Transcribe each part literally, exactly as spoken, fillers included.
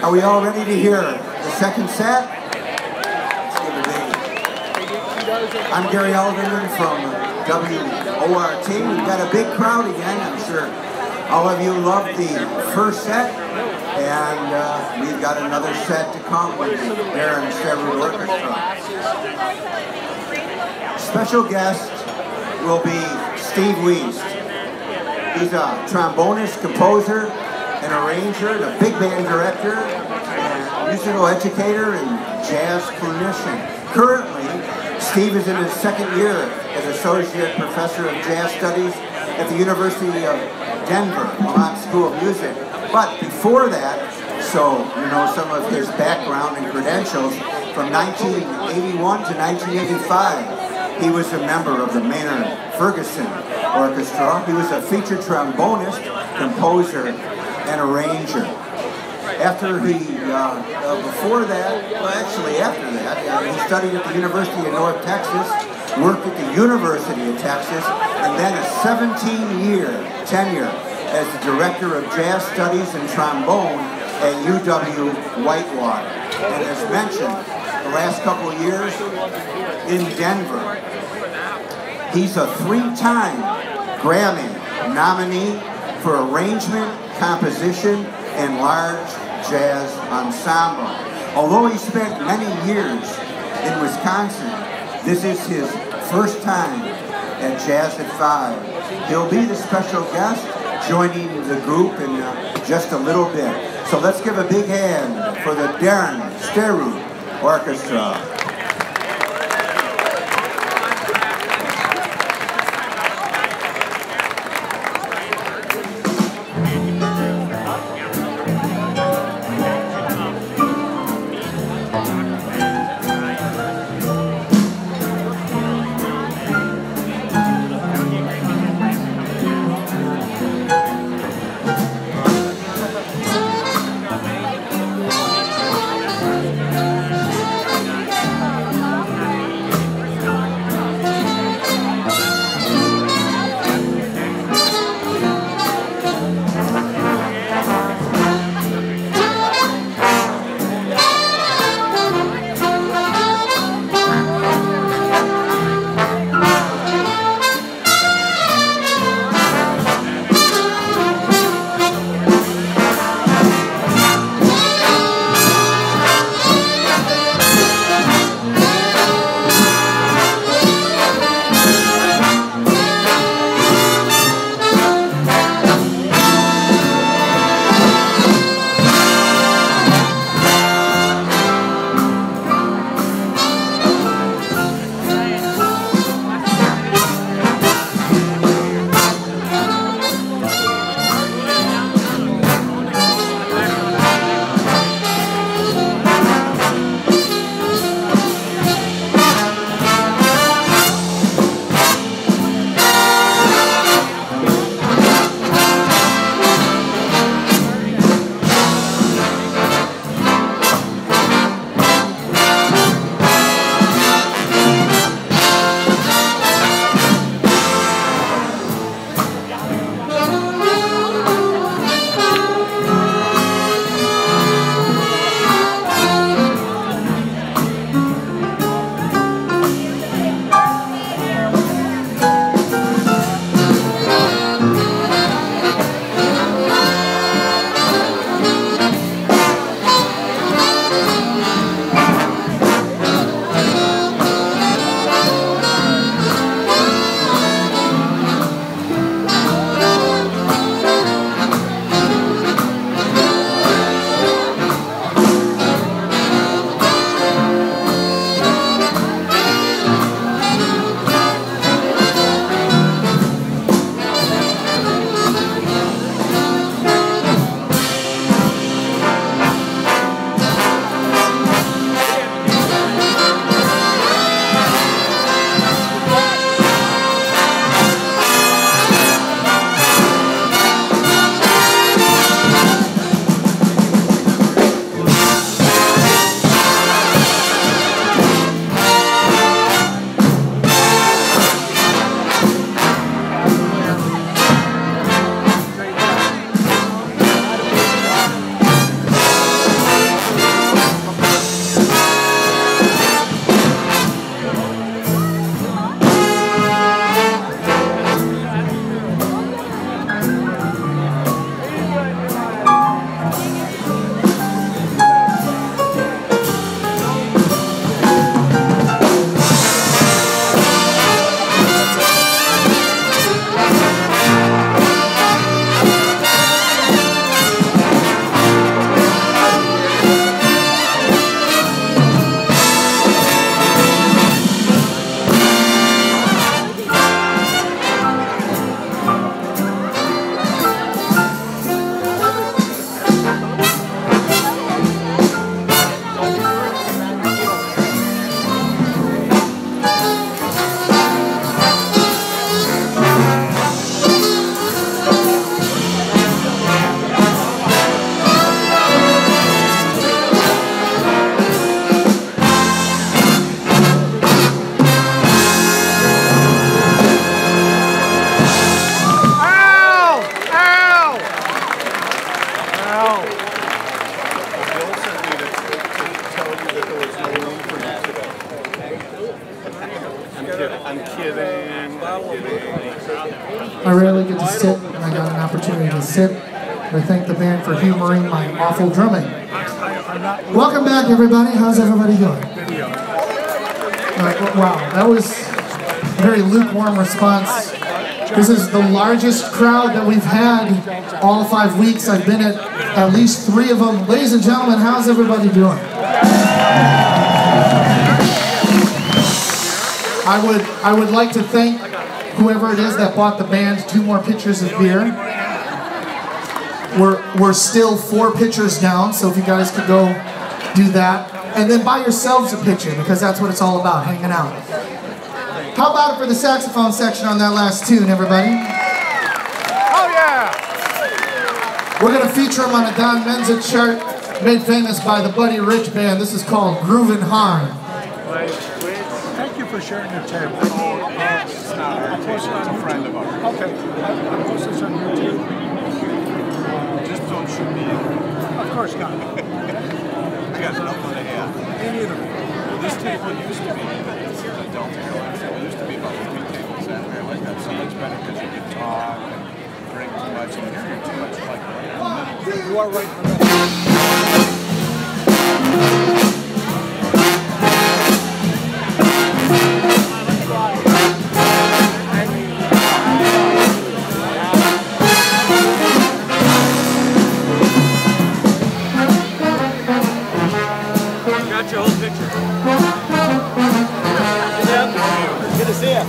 Are we all ready to hear the second set? Let's give it a I'm Gary Alderman from W O R T. We've got a big crowd again. I'm sure all of you loved the first set. And uh, we've got another set to come with the Darren Sterrood Orchestra. Special guest will be Steve Wiest. He's a trombonist, composer, an arranger, and a big band director, and musical educator and jazz clinician. Currently, Steve is in his second year as Associate Professor of Jazz Studies at the University of Denver, Lamont School of Music. But before that, so you know some of his background and credentials, from nineteen eighty-one to nineteen eighty-five, he was a member of the Maynard Ferguson Orchestra. He was a featured trombonist, composer, and arranger. After he, uh, uh, before that, well actually after that, uh, he studied at the University of North Texas, worked at the University of Texas, and then a seventeen year tenure as the Director of Jazz Studies and Trombone at U W Whitewater. And as mentioned, the last couple of years in Denver, he's a three-time Grammy nominee for arrangement, composition, and large jazz ensemble. Although he spent many years in Wisconsin, this is his first time at Jazz at Five. He'll be the special guest, joining the group in uh, just a little bit. So let's give a big hand for the Darren Sterrood Orchestra. Yeah. kidding. I'm kidding. I'm kidding. I rarely get to sit, and I got an opportunity to sit. I thank the band for humoring my awful drumming. Welcome back, everybody. How's everybody doing? Uh, wow, that was a very lukewarm response. This is the largest crowd that we've had all five weeks. I've been at at least three of them. Ladies and gentlemen, how's everybody doing? I would, I would like to thank whoever it is that bought the band two more pitchers of beer. We're, we're still four pitchers down, so if you guys could go do that. And then buy yourselves a pitcher, because that's what it's all about, hanging out. How about it for the saxophone section on that last tune, everybody? Oh, yeah! We're going to feature him on a Don Menza chart made famous by the Buddy Rich Band. This is called Groovin' Hard. Thank you for sharing your tape. Oh, it's not our tape. It's a friend of ours. Okay. I'll post this on YouTube. Just don't shoot me. Of course not. I got enough on the hand. Me neither. Well, this table used to be the Delta Airlines. It used to be about three tables that way. I like that. See, it's better because you can talk and drink too much, and here you're too much like right in the middle. You are right in the middle. Good to see you.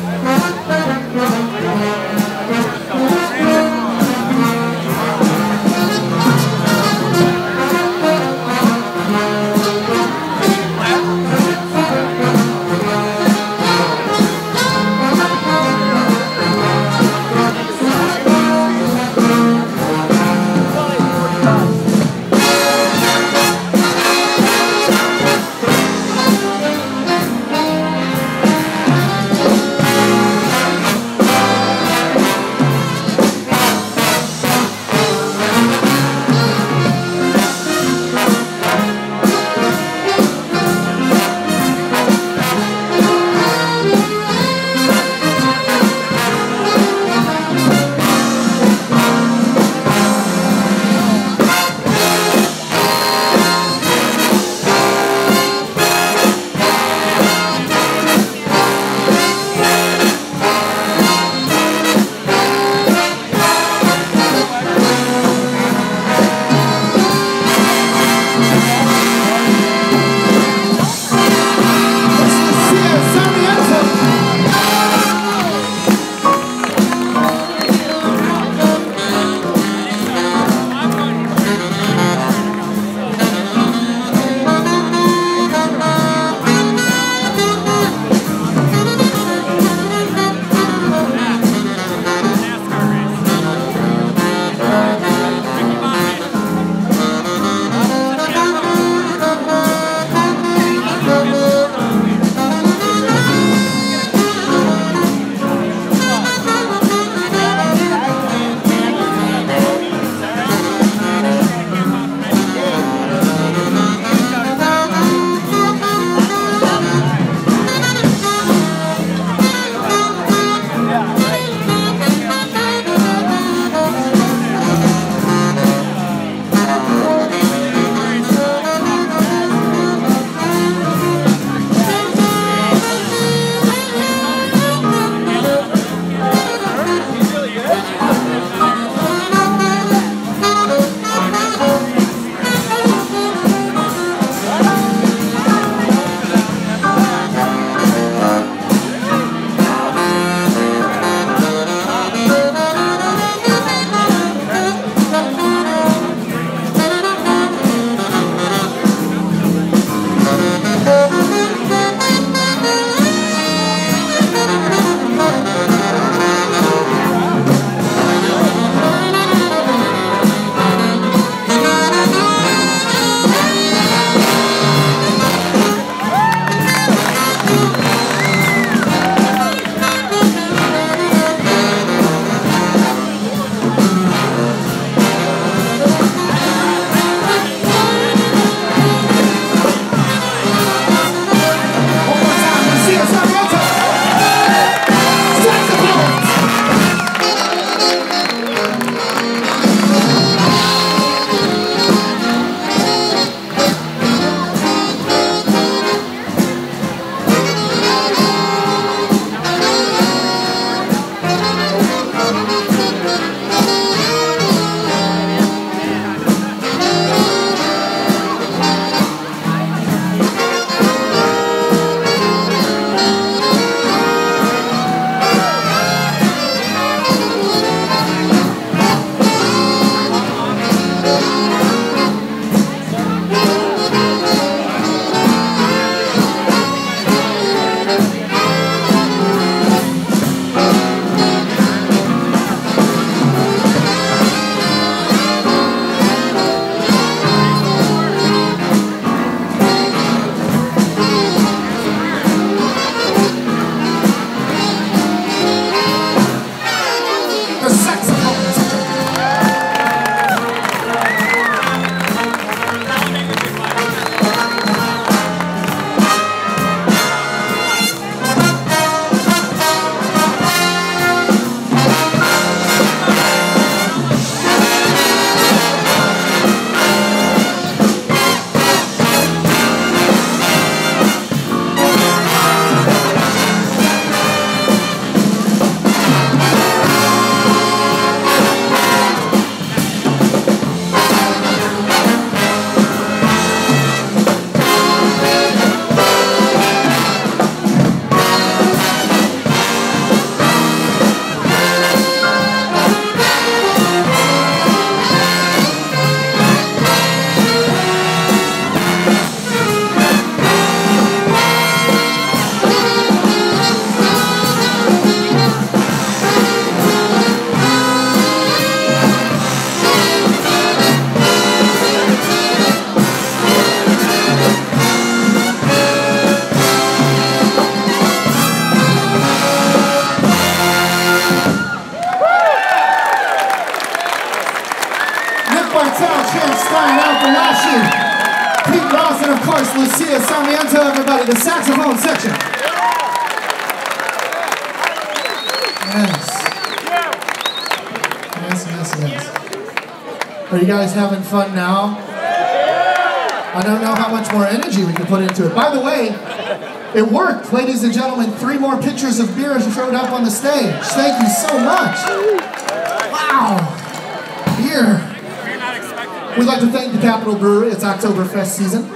Yes, yes, yes. Are you guys having fun now? I don't know how much more energy we can put into it. By the way, it worked, ladies and gentlemen. Three more pitchers of beer showed up on the stage. Thank you so much. Wow. Beer. We'd like to thank the Capitol Brewery. It's Oktoberfest season.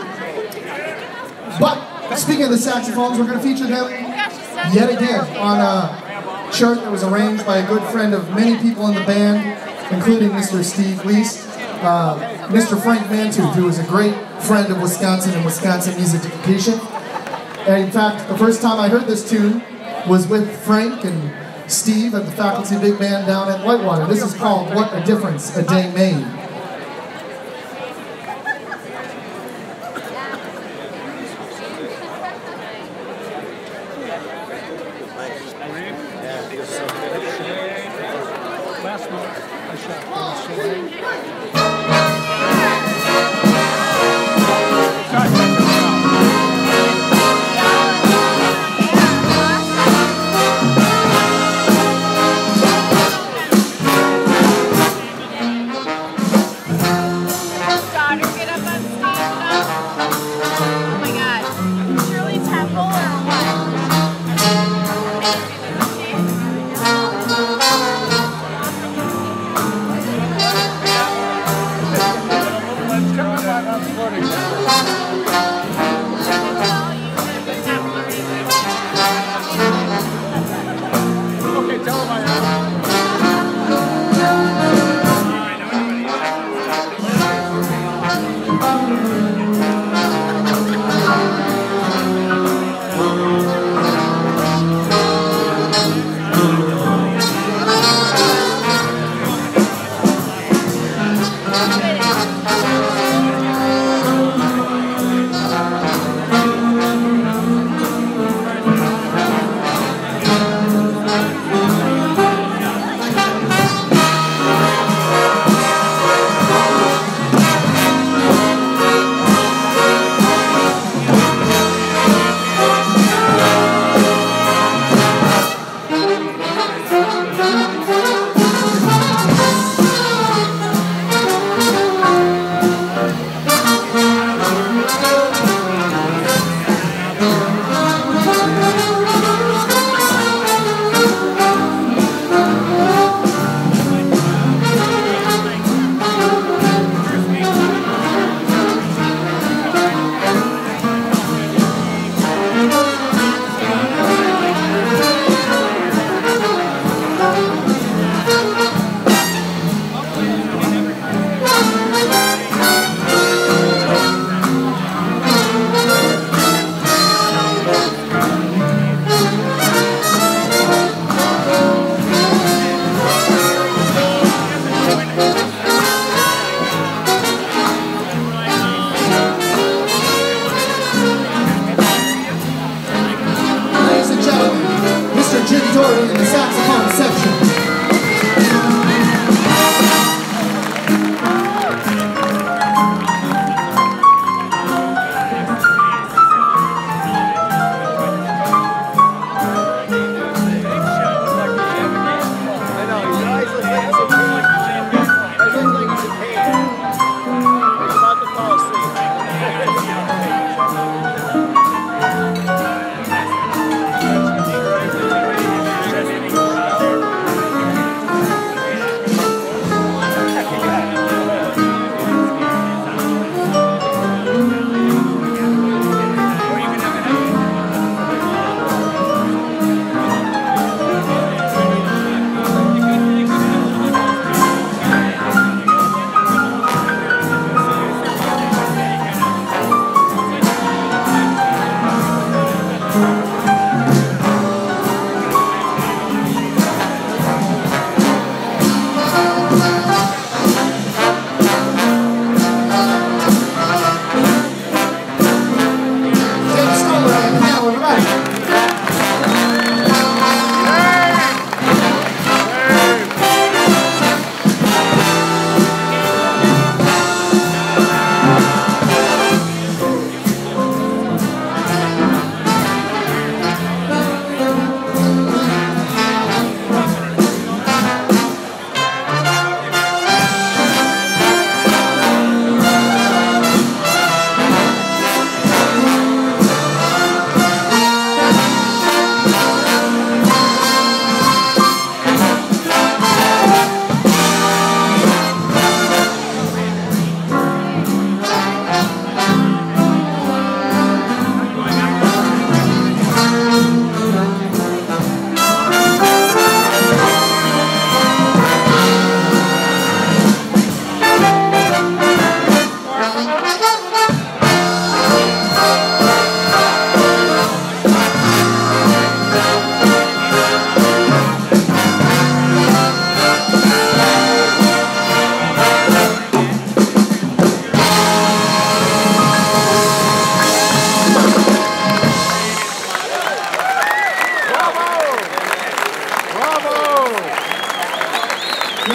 But speaking of the saxophones, we're going to feature them yet again on a chart that was arranged by a good friend of many people in the band, including Mister Steve Wiest, uh, Mister Frank Mantooth, who is a great friend of Wisconsin and Wisconsin music education. And in fact, the first time I heard this tune was with Frank and Steve at the Faculty Big Band down at Whitewater. This is called What a Difference a Day Made. Last month, I shot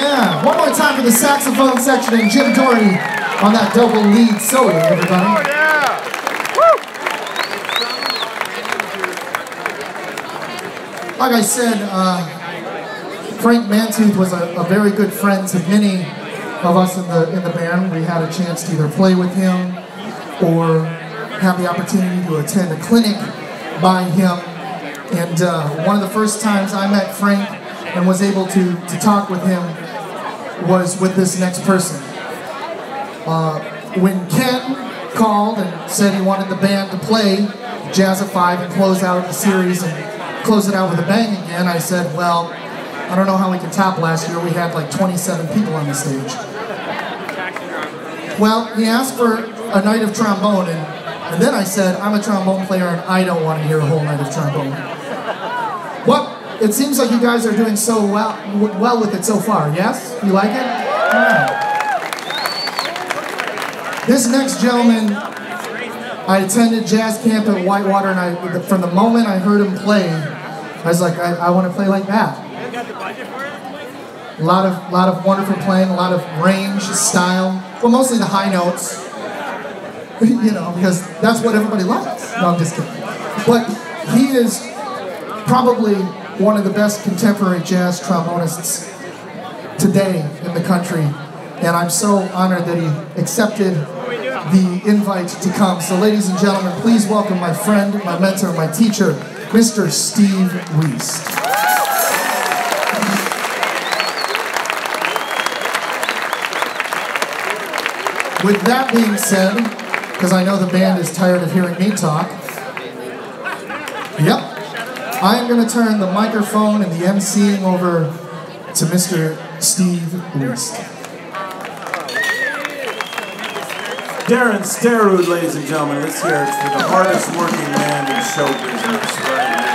yeah. One more time for the saxophone section and Jim Doherty on that double lead solo, everybody. Oh, yeah! Woo! Like I said, uh, Frank Mantooth was a, a very good friend to many of us in the in the band. We had a chance to either play with him or have the opportunity to attend a clinic by him. And uh, one of the first times I met Frank and was able to, to talk with him was with this next person. Uh, when Ken called and said he wanted the band to play Jazz at Five and close out the series and close it out with a bang again, I said, well, I don't know how we can top last year. We had like twenty-seven people on the stage. Well, he asked for a night of trombone, and, and then I said, I'm a trombone player and I don't want to hear a whole night of trombone. Well, it seems like you guys are doing so well, well with it so far, yes? You like it? All right. This next gentleman, I attended jazz camp at Whitewater, and I, from the moment I heard him play, I was like, I, I want to play like that. A lot of, lot of wonderful playing, a lot of range, style. Well, mostly the high notes, you know, because that's what everybody likes. No, I'm just kidding. But he is probably one of the best contemporary jazz trombonists today in the country, and I'm so honored that he accepted the invite to come. So, ladies and gentlemen, please welcome my friend, my mentor, my teacher, Mister Steve Wiest. With that being said, because I know the band is tired of hearing me talk, yep, I am going to turn the microphone and the emceeing over to Mister Steve Wiest. Darren Starwood, ladies and gentlemen, let's hear it for the hardest working man in show business right now.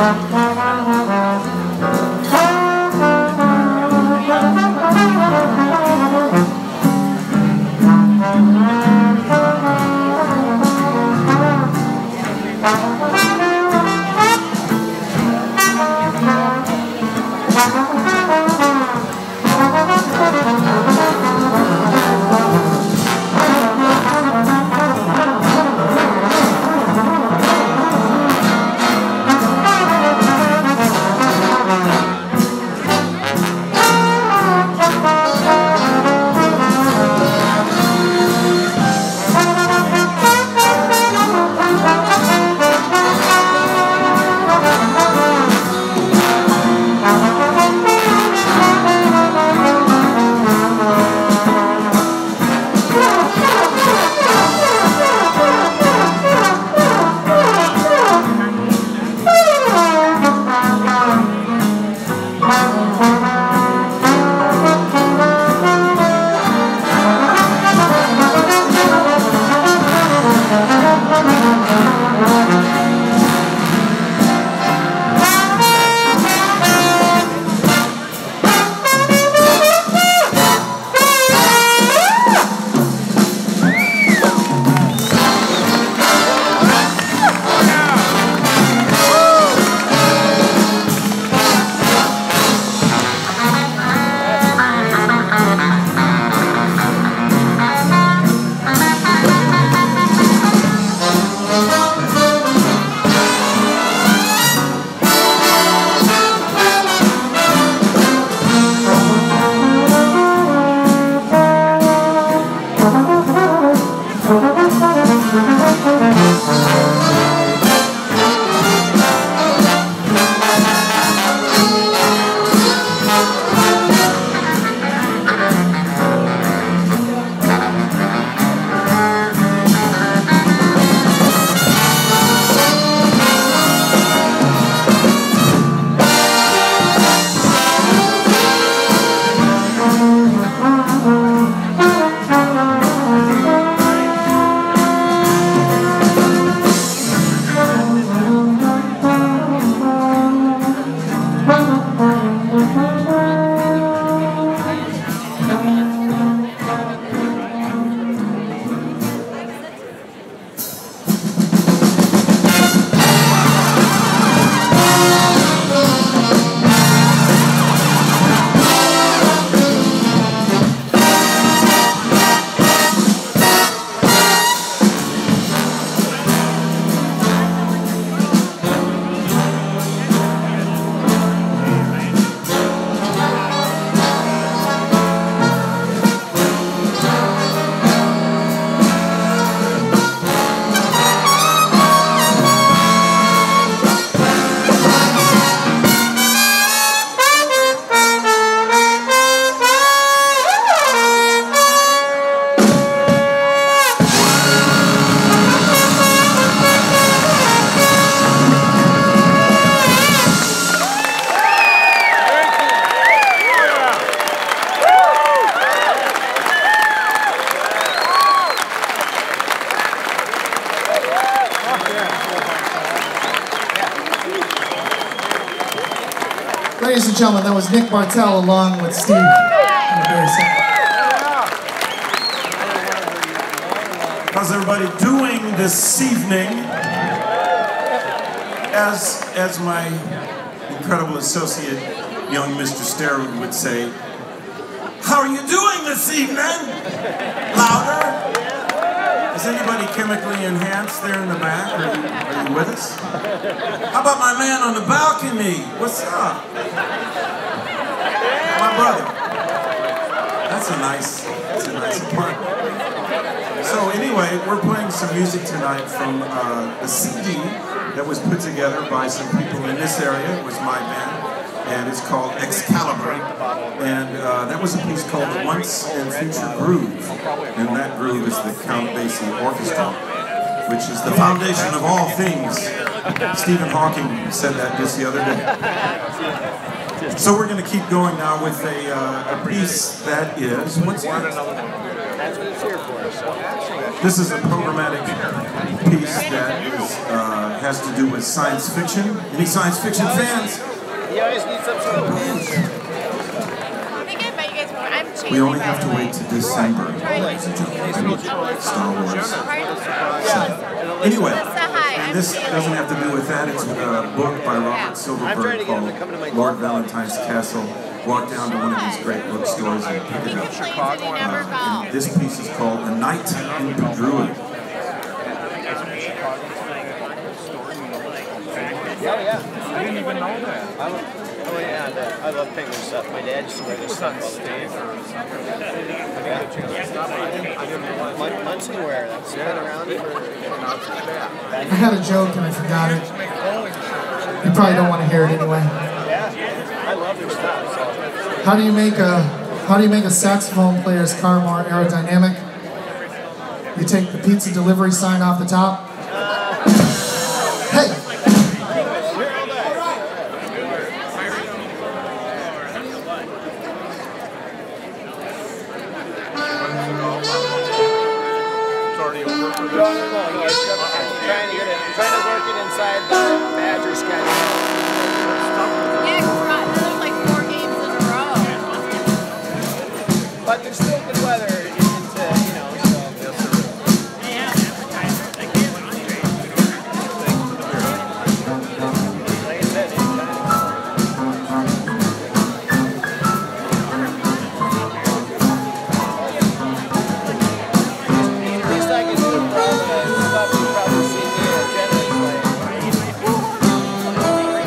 Ladies and gentlemen, that was Nick Bartel along with Steve in the bass. How's everybody doing this evening? As, as my incredible associate, young Mister Sterwood would say, how are you doing this evening? Louder? Is anybody chemically enhanced there in the back? Are you, are you with us? How about my man on the balcony? What's up? My brother. That's a nice, that's a nice apartment. So anyway, we're playing some music tonight from uh, a C D that was put together by some people in this area. It was my band, and it's called Excalibur. And uh, that was a piece called The Once and Future Groove. And that groove is the Count Basie Orchestra, which is the foundation of all things. Stephen Hawking said that just the other day. So we're going to keep going now with a, uh, a piece that is, what's that? That's what it's here for. So. This is a programmatic piece that is, uh, has to do with science fiction. Any science fiction fans? You always need some sort of answer. We only have to wait to December, ladies and gentlemen. Star Wars. Anyway, and this doesn't have to do with that. It's a book by Robert Silverberg called Lord Valentine's Castle. Walk down to one of these great bookstores and pick it up. Uh, and this piece is called A Night in Pedruid. Yeah, yeah. I didn't even know that. I love, oh yeah, the, I love penguin stuff. My dad used to wear this stuff all the time. Yeah. Munson wear. That's been around for. I had a joke and I forgot it. You probably don't want to hear it anyway. Yeah, I love your stuff. So. How do you make a How do you make a saxophone player's car more aerodynamic? You take the pizza delivery sign off the top. Hey. No, no, no, no. It's, I'm trying to get it. I'm trying to work it inside the Badger schedule. Yeah, because there's like four games in a row. But there's still good weather into, you know, so. Like I said, at least I can do the stuff you probably see me generally play.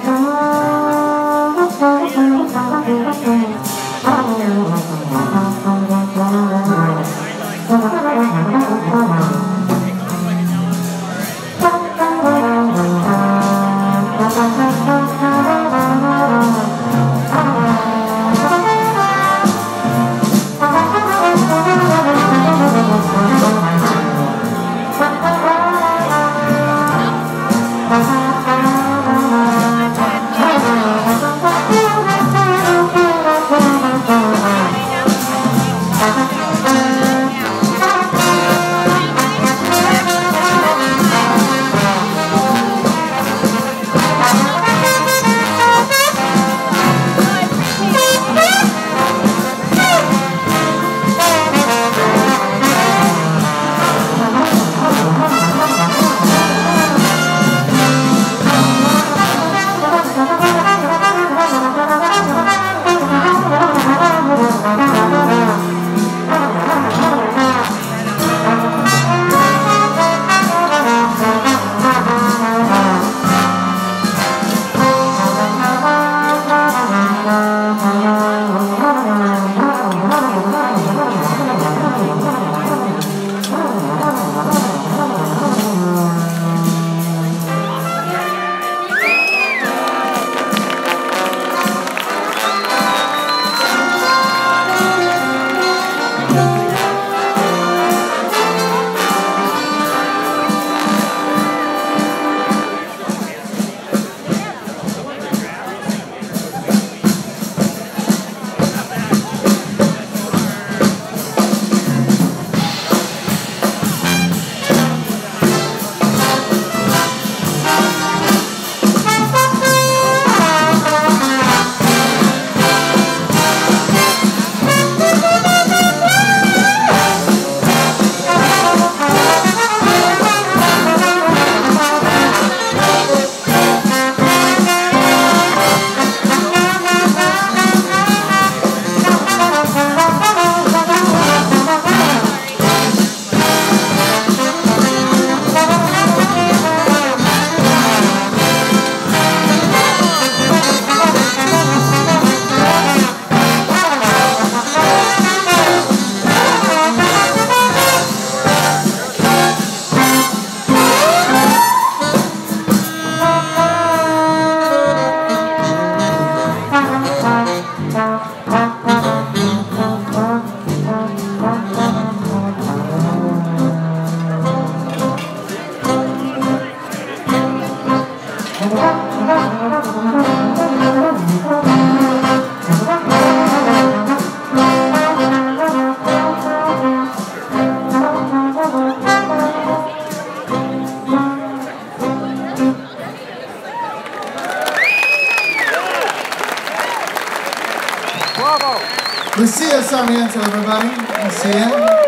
Lucia Sarmiento, everybody. Lucia.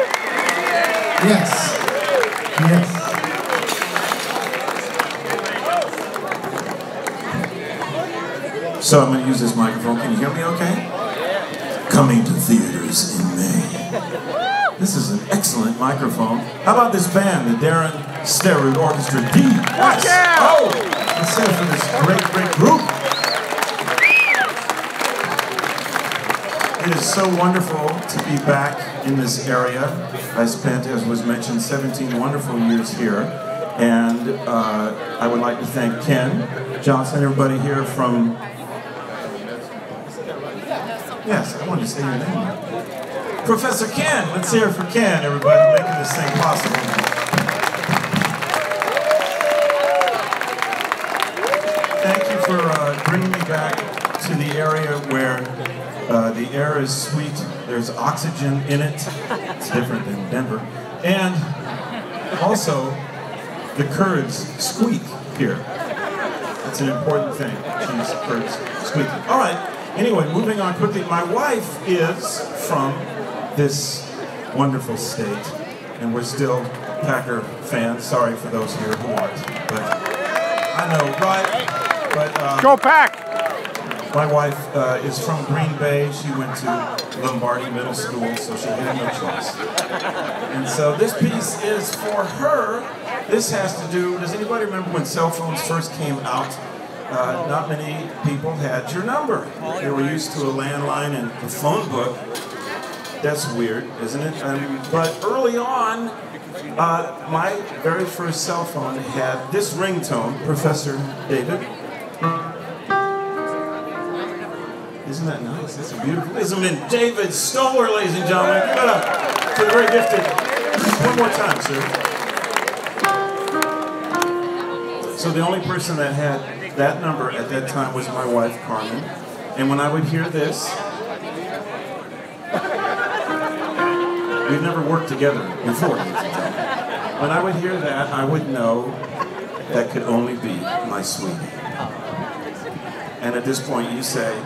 Yes. Yes. So I'm going to use this microphone. Can you hear me okay? Coming to theaters in May. This is an excellent microphone. How about this band, the Darren Sterud Orchestra D? Yes. Oh! Let's say for this great, great group. It is so wonderful to be back in this area. I spent, as was mentioned, seventeen wonderful years here. And uh, I would like to thank Ken Johnson, everybody here from... Yes, I wanted to say your name. Professor Ken. Let's hear it for Ken, everybody, making this thing possible. Thank you for uh, bringing me back to the area where uh, the air is sweet. There's oxygen in it. It's different than Denver. And also, the Kurds squeak here. That's an important thing. Cheese, Kurds squeaking. All right. Anyway, moving on quickly. My wife is from this wonderful state, and we're still Packer fans. Sorry for those here who aren't, but I know, right? But uh, go Pack! My wife uh, is from Green Bay. She went to Lombardi Middle School, so she had no choice. And so this piece is for her. This has to do. Does anybody remember when cell phones first came out? uh, not many people had your number. They were used to a landline and a phone book. That's weird, isn't it? Um, but early on, uh, my very first cell phone had this ringtone, Professor David. Isn't that nice? That's a beautiful. Isn't it David Stoller, ladies and gentlemen? Give it up to the very gifted. One more time, sir. So the only person that had that number at that time was my wife, Carmen. And when I would hear this, we've never worked together before. When I would hear that, I would know that could only be my sweetie. And at this point, you say,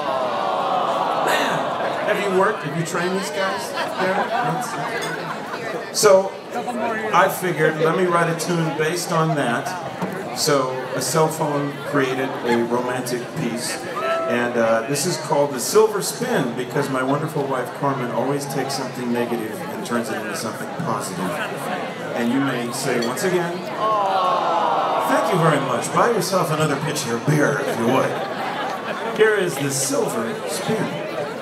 man, have you worked? Have you trained these guys there? So I figured, let me write a tune based on that. So a cell phone created a romantic piece. And uh, this is called The Silver Spin, because my wonderful wife, Carmen, always takes something negative and turns it into something positive. And you may say, once again, thank you very much. Buy yourself another pitcher of beer, if you would. Here is The Silver Spin.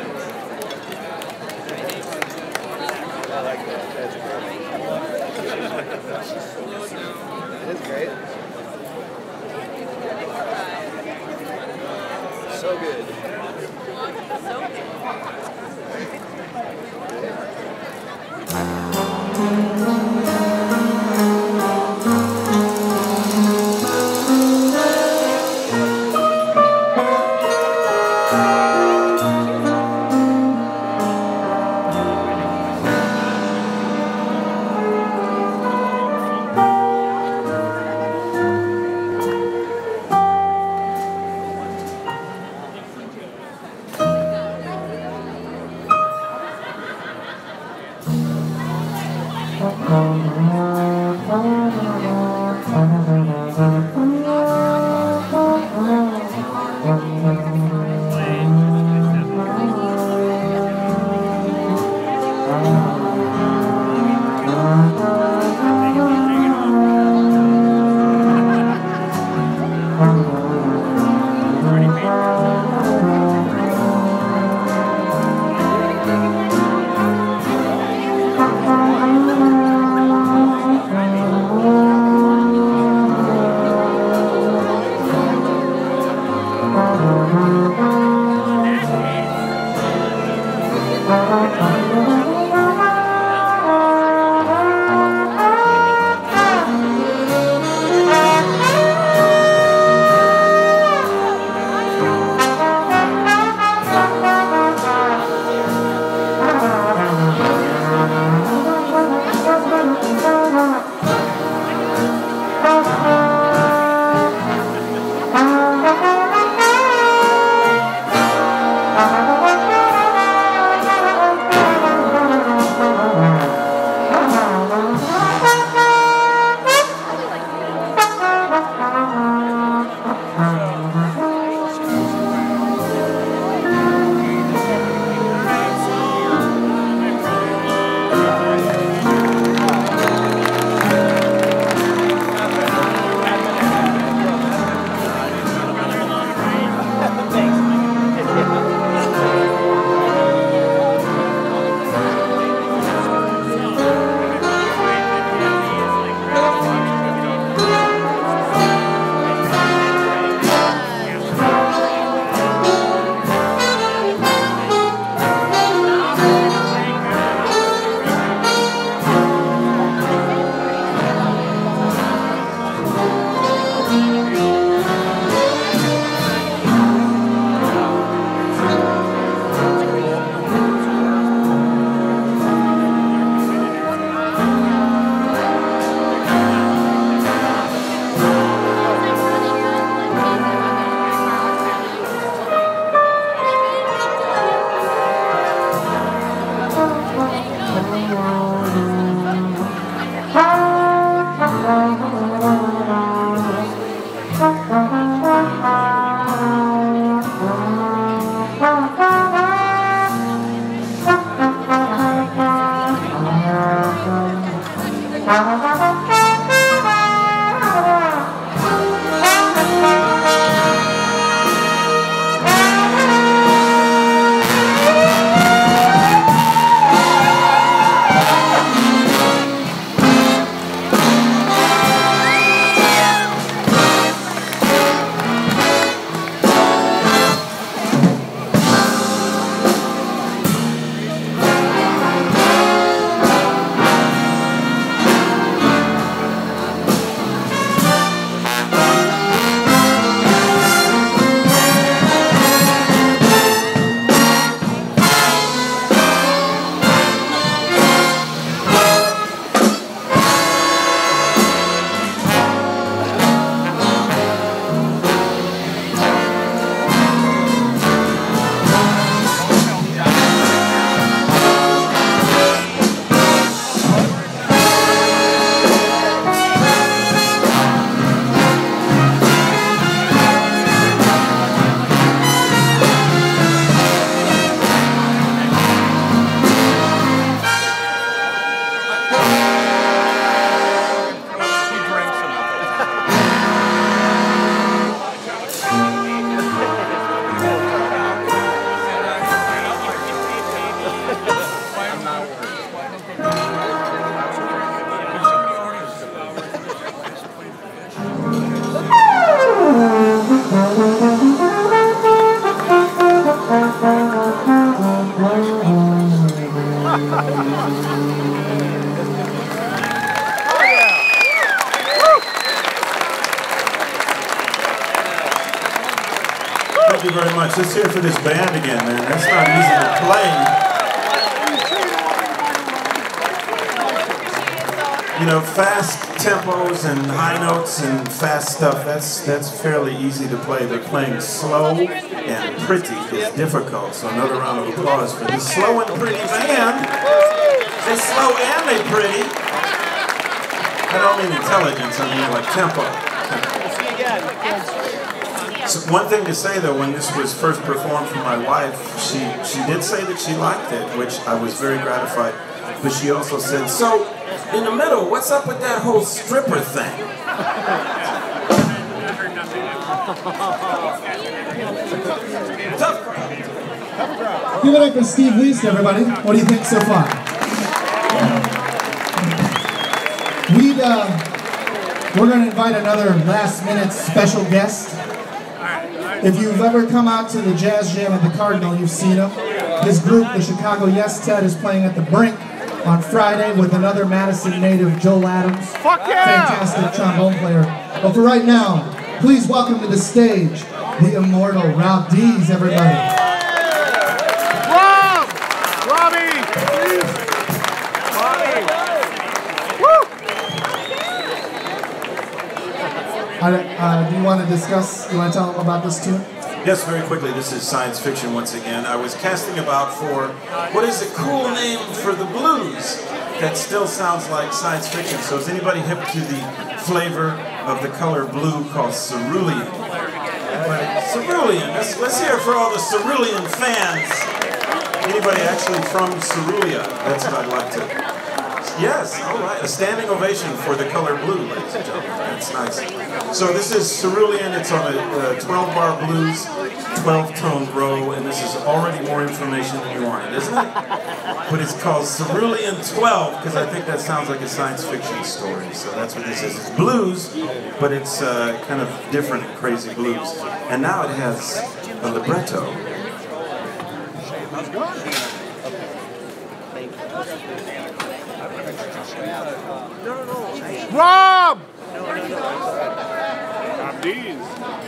It's great. So good. Thank you very much. Let's hear it for this band again, man. That's not easy to play. You know, fast tempos and high notes and fast stuff, that's that's fairly easy to play. They're playing slow and pretty is difficult. So another round of applause for this slow and pretty band. They're slow and they're pretty. I don't mean intelligence, I mean like tempo. So one thing to say though, when this was first performed for my wife, she, she did say that she liked it, which I was very gratified. But she also said, so, in the middle, what's up with that whole stripper thing? Tough crowd. Give it up for Steve Wiest, everybody. What do you think so far? We'd, uh, we're going to invite another last-minute special guest. If you've ever come out to the Jazz Jam at the Cardinal, you've seen him. His group, the Chicago Yes Ted, is playing at the Brink on Friday with another Madison native, Joel Adams. Fuck yeah! Fantastic trombone player. But for right now, please welcome to the stage the immortal Rob Dees, everybody. Rob! Robbie! Please! Robbie! Woo! Uh, uh, do you want to discuss, you want to tell them about this tune? Yes, very quickly, this is science fiction once again. I was casting about for, what is a cool name for the blues that still sounds like science fiction. So is anybody hip to the flavor of the color blue called cerulean? Anybody? Cerulean, let's, let's hear it for all the cerulean fans. Anybody actually from Cerulia? That's what I'd like to. Yes, all right. A standing ovation for the color blue, ladies and gentlemen. That's nice. So this is Cerulean. It's on a twelve bar blues, twelve tone row, and this is already more information than you wanted, isn't it? But it's called Cerulean twelve because I think that sounds like a science fiction story. So that's what this is. It's blues, but it's uh, kind of different, crazy blues. And now it has a libretto. Rob! Rob Dees.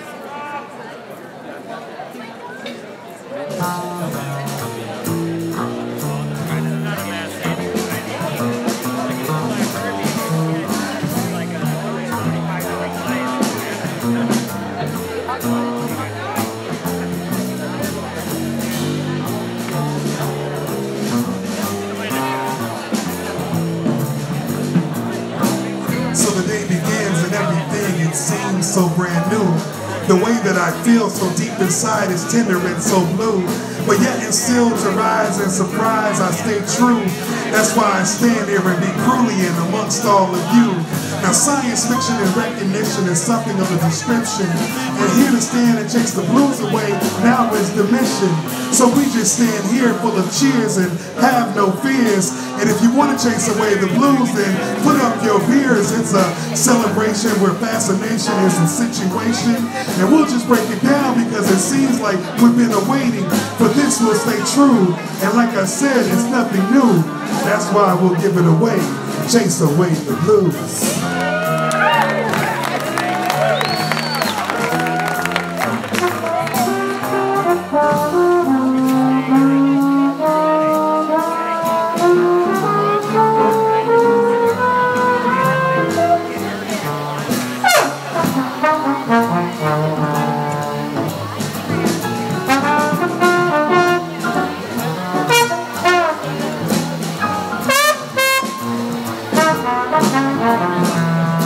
So the day begins and everything, it seems so brand new. The way that I feel so deep inside is tender and so blue. But yet and still to rise and surprise, I stay true. That's why I stand here and be Krulian amongst all of you. Now science fiction and recognition is something of a description. And here to stand and chase the blues away, now is the mission. So we just stand here full of cheers and have no fears. And if you want to chase away the blues, then put up your beers. It's a celebration where fascination is a situation. And we'll just break it down because it seems like we've been awaiting. But this will stay true. And like I said, it's nothing new. That's why we'll give it away. Chase away the blues. Thank you.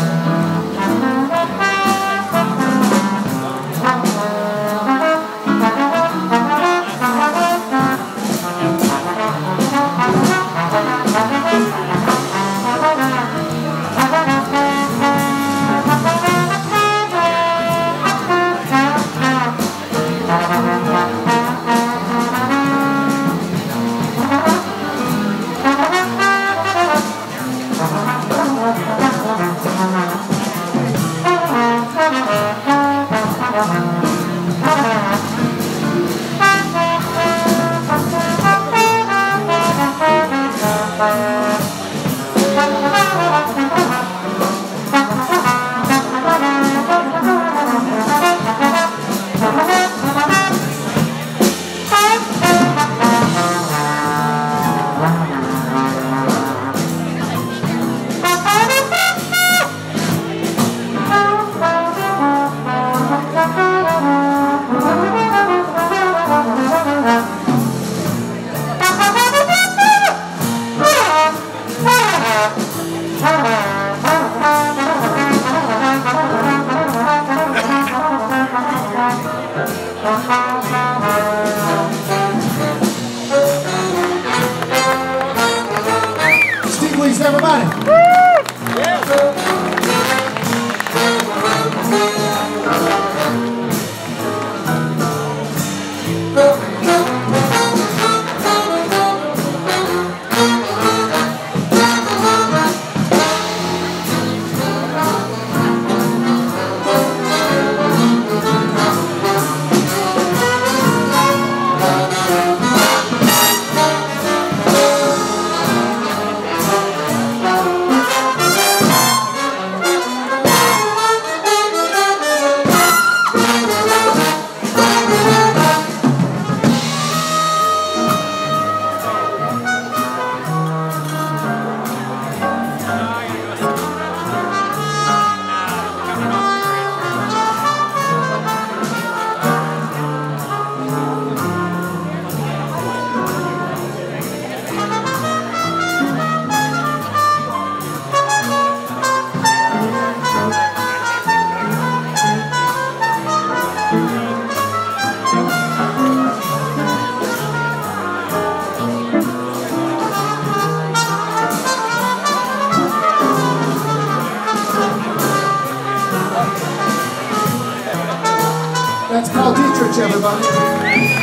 Steve Weast, everybody. That's Carl Dietrich, everybody.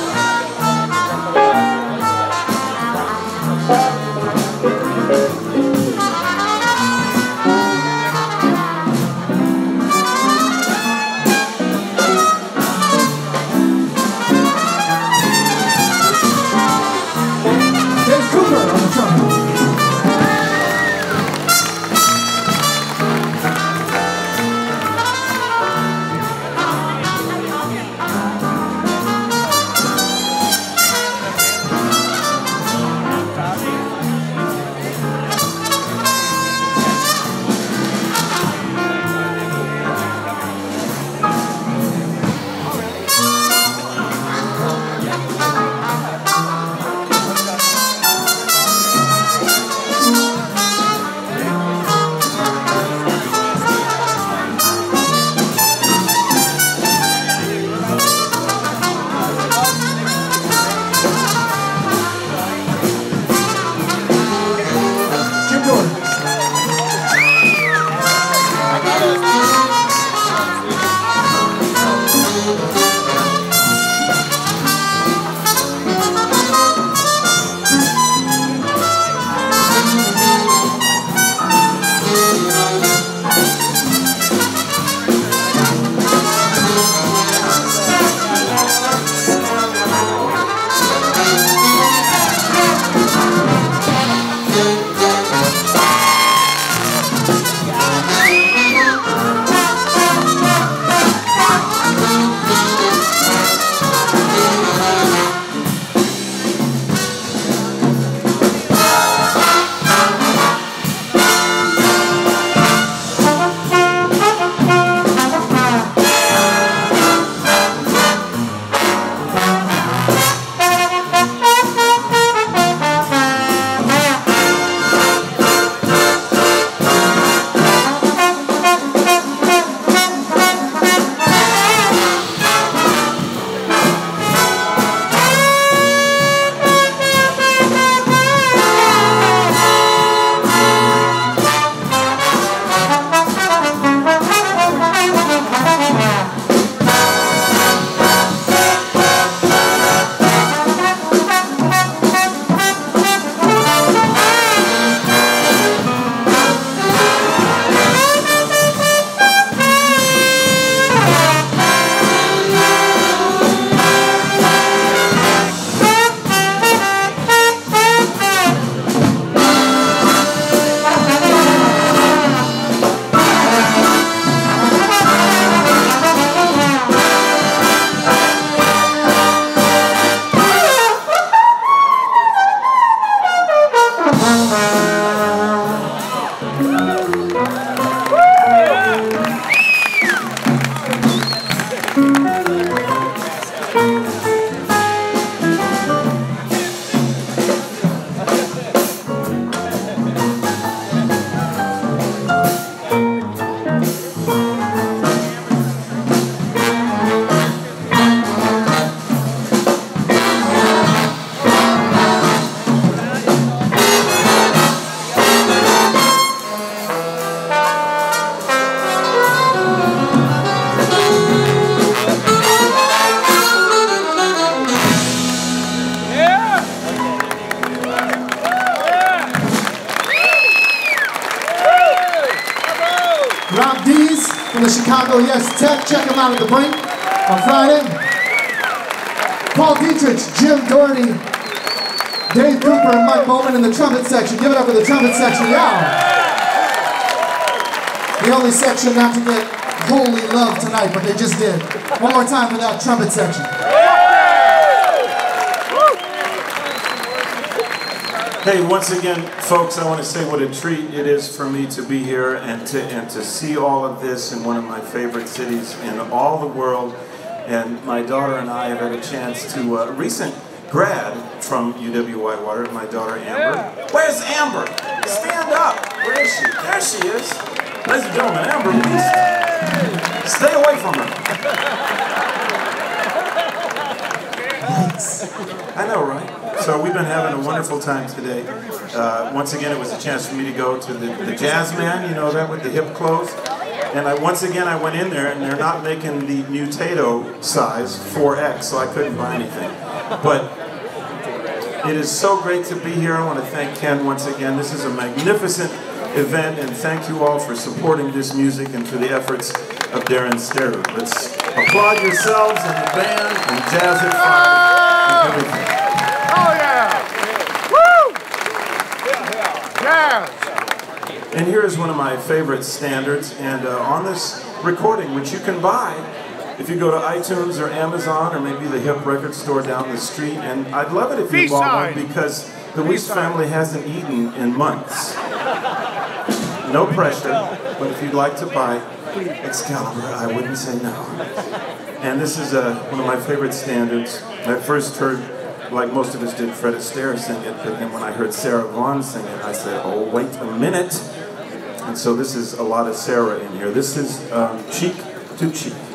Thank you. from the Chicago Yes Tech. Check them out at the Brink on Friday. Paul Dietrich, Jim Doherty, Dave Cooper, and Mike Bowman in the trumpet section. Give it up for the trumpet section, y'all. The only section not to get holy love tonight, but they just did. One more time for that trumpet section. Hey, once again, folks, I want to say what a treat it is for me to be here and to and to see all of this in one of my favorite cities in all the world. And my daughter and I have had a chance to, uh, recent grad from U W Whitewater, my daughter Amber. Where's Amber? Stand up. Where is she? There she is. Ladies and gentlemen, Amber, please stay away from her. I know, right? So we've been having a wonderful time today. Uh, once again, it was a chance for me to go to the, the Jazz Man, you know that, with the hip clothes. And I once again I went in there, and they're not making the new Tato size four X, so I couldn't buy anything. But it is so great to be here. I want to thank Ken once again. This is a magnificent event, and thank you all for supporting this music and for the efforts of Darren Sterru. Let's applaud yourselves and the band and Jazz at Five and everything. Oh yeah! Woo! Jazz! And here is one of my favorite standards, and uh, on this recording, which you can buy if you go to iTunes or Amazon or maybe the hip record store down the street, and I'd love it if you bought one because the Wiest family hasn't eaten in months. No pressure, but if you'd like to buy Excalibur, I wouldn't say no. And this is uh, one of my favorite standards. I first heard, like most of us did, Fred Astaire sing it, but then when I heard Sarah Vaughan sing it, I said, oh, wait a minute. And so this is a lot of Sarah in here. This is um, Cheek to Cheek.